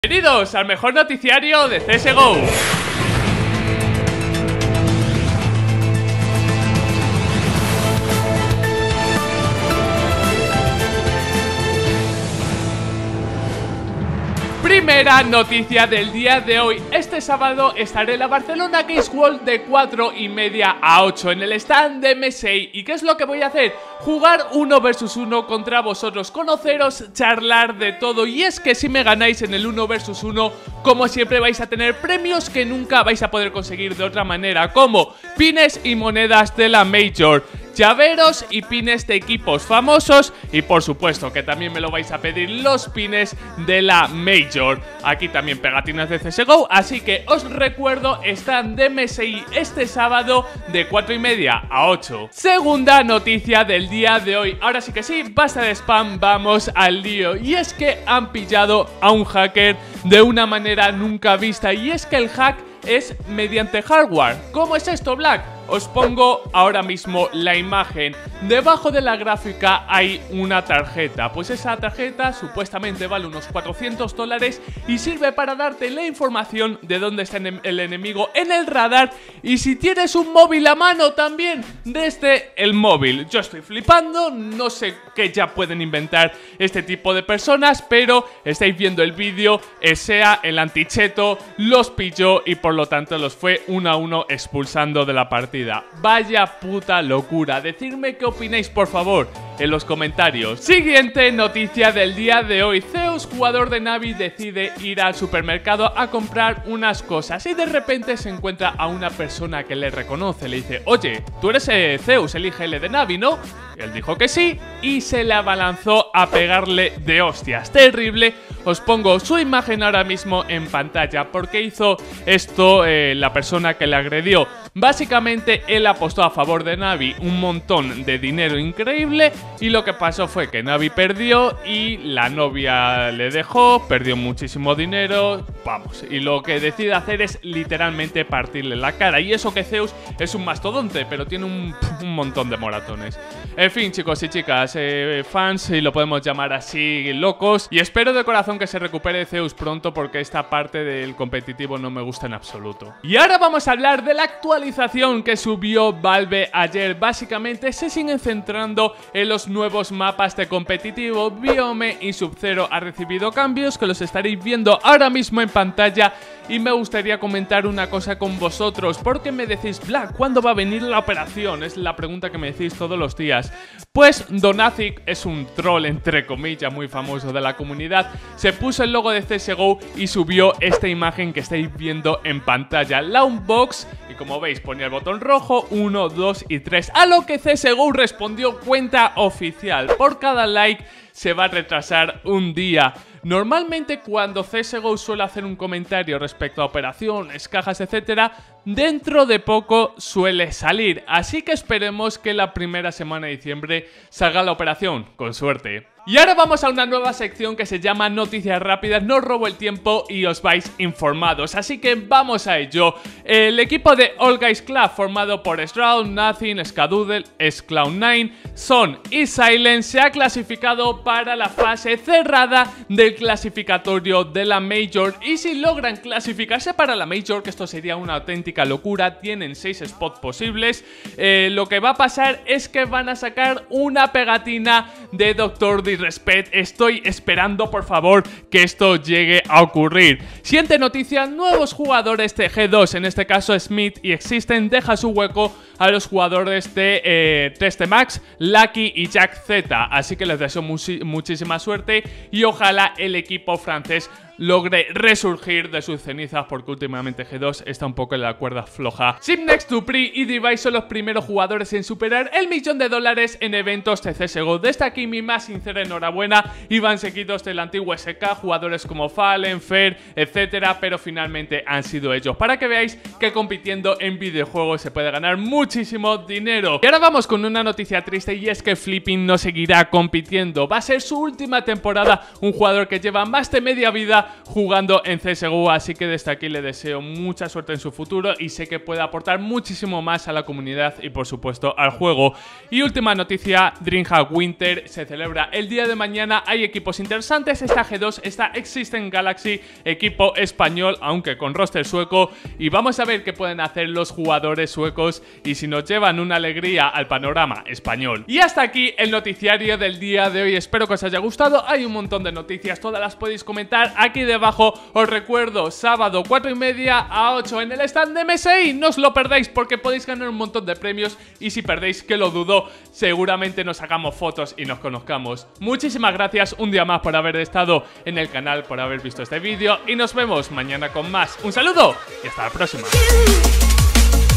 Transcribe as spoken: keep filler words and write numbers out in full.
Bienvenidos al mejor noticiario de C S G O. Primera noticia del día de hoy. Este sábado estaré en la Barcelona Games World de cuatro y media a ocho en el stand de M S I. ¿Y qué es lo que voy a hacer? Jugar uno versus uno contra vosotros, conoceros, charlar de todo. Y es que si me ganáis en el uno versus uno, como siempre vais a tener premios que nunca vais a poder conseguir de otra manera, como pines y monedas de la Major, llaveros y pines de equipos famosos y por supuesto que también me lo vais a pedir los pines de la Major. Aquí también pegatinas de C S G O, así que os recuerdo, están de M S I este sábado de cuatro y media a ocho. Segunda noticia del día de hoy. Ahora sí que sí, basta de spam, vamos al lío. Y es que han pillado a un hacker de una manera nunca vista, y es que el hack es mediante hardware. ¿Cómo es esto, Black? Os pongo ahora mismo la imagen. Debajo de la gráfica hay una tarjeta. Pues esa tarjeta supuestamente vale unos cuatrocientos dólares y sirve para darte la información de dónde está el enemigo en el radar. Y si tienes un móvil a mano también, desde el móvil. Yo estoy flipando, no sé qué ya pueden inventar este tipo de personas, pero estáis viendo el vídeo. E S E A, el anticheto, los pilló y por lo tanto los fue uno a uno expulsando de la partida. Vaya puta locura. Decidme qué opináis, por favor, en los comentarios. Siguiente noticia del día de hoy. Zeus, jugador de Navi, decide ir al supermercado a comprar unas cosas y de repente se encuentra a una persona que le reconoce. Le dice: oye, tú eres eh, Zeus, el I G L de Navi, ¿no? Él dijo que sí y se le abalanzó a pegarle de hostias. Terrible. Os pongo su imagen ahora mismo en pantalla. ¿Por qué hizo esto eh, la persona que le agredió? Básicamente él apostó a favor de Navi un montón de dinero increíble y lo que pasó fue que Navi perdió y la novia le dejó, perdió muchísimo dinero, vamos, y lo que decide hacer es literalmente partirle la cara. Y eso que Zeus es un mastodonte, pero tiene un, un montón de moratones. En fin, chicos y chicas, eh, fans, si lo podemos llamar así, locos, y espero de corazón que se recupere Zeus pronto porque esta parte del competitivo no me gusta en absoluto. Y ahora vamos a hablar de la actualización que subió Valve ayer. Básicamente se siguen centrando en los nuevos mapas de competitivo. Biome y Sub-Zero ha recibido cambios que los estaréis viendo ahora mismo en pantalla. Y me gustaría comentar una cosa con vosotros, porque me decís: Black, ¿cuándo va a venir la operación? Es la pregunta que me decís todos los días. Pues Donatic es un troll, entre comillas, muy famoso de la comunidad. Se puso el logo de C S G O y subió esta imagen que estáis viendo en pantalla, la unbox, y como veis ponía el botón rojo uno, dos y tres, a lo que C S G O respondió: cuenta oficial, por cada like se va a retrasar un día. Normalmente cuando C S G O suele hacer un comentario respecto a operaciones, cajas, etcétera, dentro de poco suele salir, así que esperemos que la primera semana de diciembre salga la operación, con suerte. Y ahora vamos a una nueva sección que se llama Noticias Rápidas. No os robo el tiempo y os vais informados, así que vamos a ello. El equipo de All Guys Club, formado por Shroud, Nothing, Skadoodle, S Cloud nueve, Son y Silent, se ha clasificado para la fase cerrada del clasificatorio de la Major. Y si logran clasificarse para la Major, que esto sería una auténtica locura, tienen seis spots posibles, eh, lo que va a pasar es que van a sacar una pegatina de Doctor Disrespect. Estoy esperando, por favor, que esto llegue a ocurrir. Siguiente noticia: nuevos jugadores de G dos, en este caso Smith y Existen, deja su hueco a los jugadores de eh, Teste Max, Lucky y Jack Z, así que les deseo muchísima suerte y ojalá el equipo francés logre resurgir de sus cenizas, porque últimamente G dos está un poco en la cuerda floja. Simnex, Dupri y Device son los primeros jugadores en superar el millón de dólares en eventos de C S G O. Desde aquí mi más sincera enhorabuena, iban seguidos del antiguo S K, jugadores como Fallen, Fer, etcétera, pero finalmente han sido ellos, para que veáis que compitiendo en videojuegos se puede ganar muchísimo dinero. Y ahora vamos con una noticia triste, y es que Flipping no seguirá compitiendo. Va a ser su última temporada, un jugador que lleva más de media vida jugando en C S G O, así que desde aquí le deseo mucha suerte en su futuro y sé que puede aportar muchísimo más a la comunidad y por supuesto al juego. Y última noticia, DreamHack Winter se celebra el día de mañana, hay equipos interesantes, está G dos, está Existen Galaxy, equipo español aunque con roster sueco, y vamos a ver qué pueden hacer los jugadores suecos y si nos llevan una alegría al panorama español. Y hasta aquí el noticiario del día de hoy, espero que os haya gustado, hay un montón de noticias, todas las podéis comentar aquí debajo. Os recuerdo, sábado cuatro y media a ocho en el stand de M S I, no os lo perdáis porque podéis ganar un montón de premios y si perdéis, que lo dudo, seguramente nos hagamos fotos y nos conozcamos. Muchísimas gracias un día más por haber estado en el canal, por haber visto este vídeo y nos vemos mañana con más. Un saludo y hasta la próxima.